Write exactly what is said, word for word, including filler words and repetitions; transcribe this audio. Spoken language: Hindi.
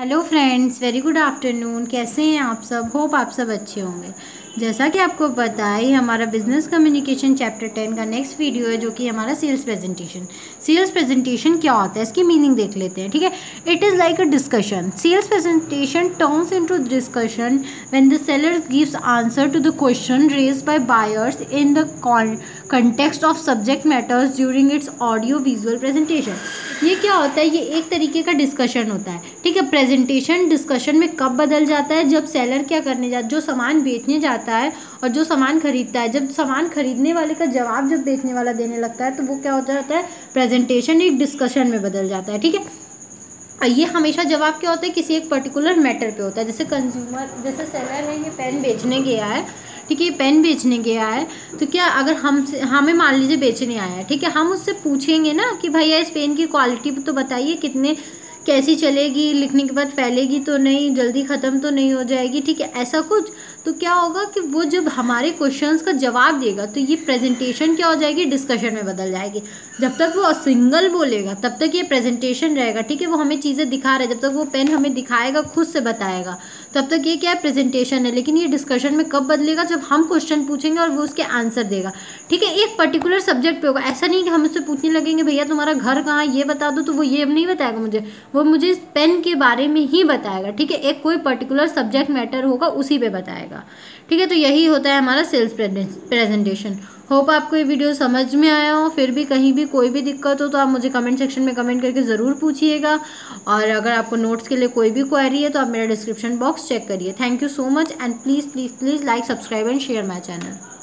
Hello friends, very good afternoon. कैसे हैं आप सब? होप आप सब अच्छे होंगे। जैसा कि आपको पता है, हमारा बिजनेस कम्युनिकेशन चैप्टर टेन का नेक्स्ट वीडियो है, जो कि हमारा सेल्स प्रेजेंटेशन। सेल्स प्रेजेंटेशन क्या होता है, इसकी मीनिंग देख लेते हैं। ठीक है, it is like a discussion. Sales presentation turns into discussion when the seller gives answer to the question raised by buyers in the context of subject matters during its audio visual presentation. ये क्या होता है? ये एक तरीके का डिस्कशन होता है। ठीक है, प्रेजेंटेशन डिस्कशन में कब बदल जाता है? जब सेलर क्या करने जाता है, जो सामान बेचने जाता है और जो सामान खरीदता है, जब सामान खरीदने वाले का जवाब जब बेचने वाला देने लगता है, तो वो क्या होता जाता है? प्रेजेंटेशन एक डिस्कशन में बदल जाता है। ठीक है, ये हमेशा जवाब क्या होता है? किसी एक पर्टिकुलर मैटर पे होता है। जैसे कंज्यूमर, जैसे सेलर है, ये पेन बेचने गया है। ठीक है, पेन बेचने गया है, तो क्या अगर हम हमें मान लीजिए बेचने आया है, ठीक है, हम उससे पूछेंगे ना कि भैया इस पेन की क्वालिटी तो बताइए, कितने कैसी चलेगी, लिखने के बाद फैलेगी तो नहीं, जल्दी ख़त्म तो नहीं हो जाएगी। ठीक है, ऐसा कुछ। तो क्या होगा कि वो जब हमारे क्वेश्चंस का जवाब देगा, तो ये प्रेजेंटेशन क्या हो जाएगी? डिस्कशन में बदल जाएगी। जब तक वो सिंगल बोलेगा तब तक ये प्रेजेंटेशन रहेगा। ठीक है, वो हमें चीज़ें दिखा रहा है, जब तक वो पेन हमें दिखाएगा, खुद से बताएगा, तब तक ये क्या है? प्रेजेंटेशन है। लेकिन ये डिस्कशन में कब बदलेगा? जब हम क्वेश्चन पूछेंगे और वो उसके आंसर देगा। ठीक है, एक पर्टिकुलर सब्जेक्ट पे होगा। ऐसा नहीं कि हम उससे पूछने लगेंगे भैया तुम्हारा घर कहाँ, ये बता दो, तो वो ये नहीं बताएगा मुझे, वो मुझे इस पेन के बारे में ही बताएगा। ठीक है, एक कोई पर्टिकुलर सब्जेक्ट मैटर होगा, उसी पे बताएगा। ठीक है, तो यही होता है हमारा सेल्स प्रेजेंटेशन। होप आपको ये वीडियो समझ में आया हो। फिर भी कहीं भी कोई भी दिक्कत हो तो आप मुझे कमेंट सेक्शन में कमेंट करके ज़रूर पूछिएगा। और अगर आपको नोट्स के लिए कोई भी क्वेरी है तो आप मेरा डिस्क्रिप्शन बॉक्स चेक करिए। Thank you so much, and please please please like, subscribe and share my channel.